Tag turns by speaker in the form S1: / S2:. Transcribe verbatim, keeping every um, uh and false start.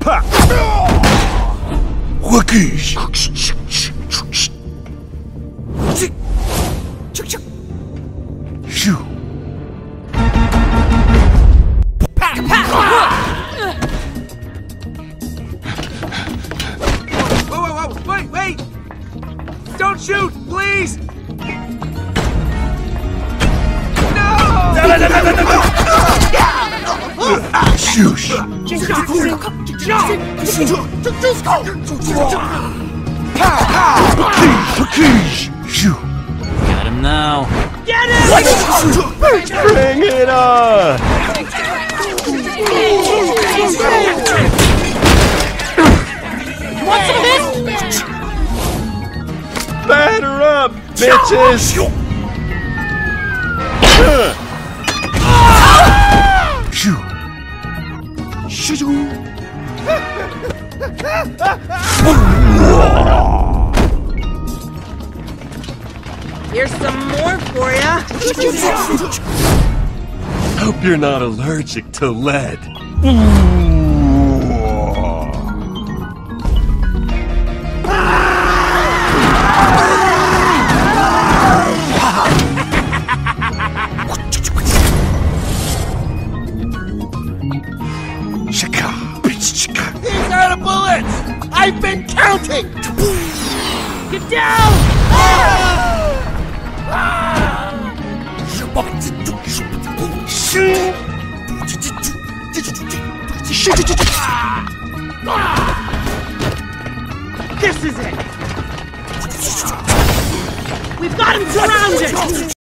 S1: Pa! Łakiś! Siu!
S2: Whoa, whoa, whoa! Wait, wait! Don't shoot, please! No!
S1: Shush! Łakiś! Siu!
S3: Got him now.
S2: Get him!
S1: Bring it on!
S4: Want some of this?
S1: Batter up, bitches! Shoo! Shoo!
S4: Here's some more for ya.
S1: Hope you're not allergic to lead. Chika! Chika!
S2: He's out of bullets! I've been counting!
S4: Get down! This is it! We've got him surrounded!